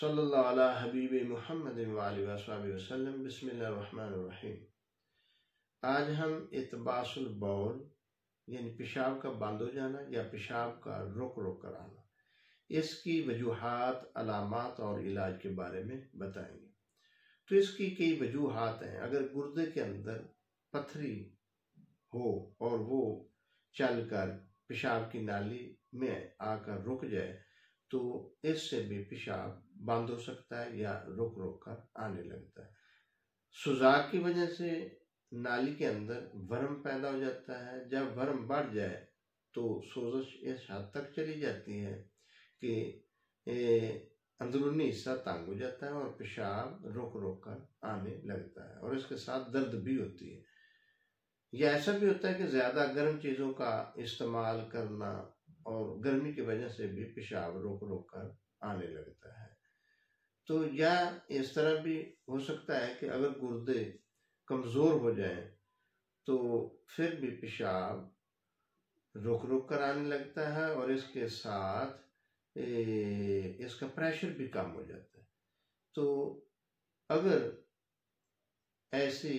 सल्लल्लाहु अला हबीब मुहम्मद व आलिहि वसहबिहि वसल्लम। बिस्मिल्लाहिर रहमानिर रहीम। आज हम इत्बासुल बौल यानी पेशाब का बंद हो जाना या पेशाब का रुक रुक कर आना, इसकी वजूहात, अलामात और इलाज के बारे में बताएंगे। तो इसकी कई वजूहात हैं। अगर गुर्दे के अंदर पथरी हो और वो चलकर पेशाब की नाली में आकर रुक जाए तो इससे भी पेशाब बंद हो सकता है या रुक रुक कर आने लगता है। सुजाक की वजह से नाली के अंदर वर्म पैदा हो जाता है। जब वर्म बढ़ जाए तो सोजश इस हद तक चली जाती है कि अंदरूनी हिस्सा तंग हो जाता है और पेशाब रुक रुक कर आने लगता है और इसके साथ दर्द भी होती है। या ऐसा भी होता है कि ज़्यादा गर्म चीज़ों का इस्तेमाल करना और गर्मी की वजह से भी पेशाब रुक रुक कर आने लगता है। तो या इस तरह भी हो सकता है कि अगर गुर्दे कमज़ोर हो जाएं तो फिर भी पेशाब रुक रुक कर आने लगता है और इसके साथ इसका प्रेशर भी कम हो जाता है। तो अगर ऐसी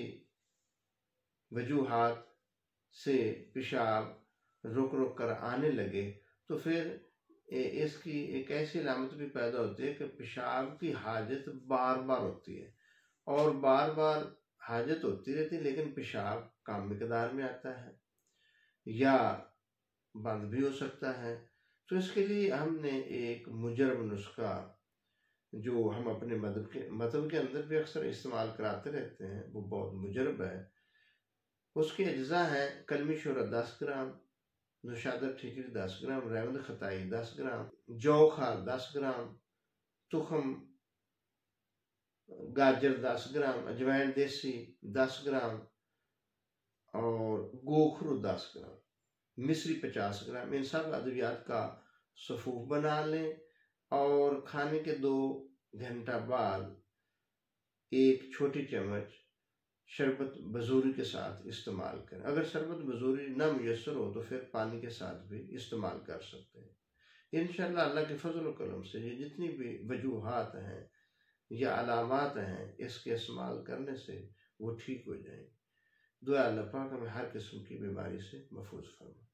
वजूहात से पेशाब रुक रुक कर आने लगे तो फिर इसकी एक ऐसी अलामत भी पैदा होती है कि पेशाब की हाजत बार बार होती है और बार बार हाजत होती रहती है, लेकिन पेशाब कम मिकदार में आता है या बंद भी हो सकता है। तो इसके लिए हमने एक मुजरब नुस्खा जो हम अपने मदब के अंदर भी अक्सर इस्तेमाल कराते रहते हैं, वो बहुत मुजरब है। उसके अज्जा हैं कलमी शोरा 10 ग्राम, नुशादर ठीकरी 10 ग्राम, रेवंद खताई 10 ग्राम, जौ खाल 10 ग्राम, तुखम गाजर 10 ग्राम, अजवाइन देसी 10 ग्राम और गोखरू 10 ग्राम, मिश्री 50 ग्राम। इन सब अद्वियात का सफूफ बना लें और खाने के 2 घंटा बाद एक छोटी चम्मच शरबत बजूरी के साथ इस्तेमाल करें। अगर शरबत बजूरी ना मुयसर हो तो फिर पानी के साथ भी इस्तेमाल कर सकते हैं। इंशाअल्लाह अल्लाह के फजल करम से ये जितनी भी वजूहात हैं या अलामात हैं, इसके इस्तेमाल करने से वो ठीक हो जाएंगे। दुआ अल्लाह पाक हमें हर किस्म की बीमारी से महफूज फरमाए।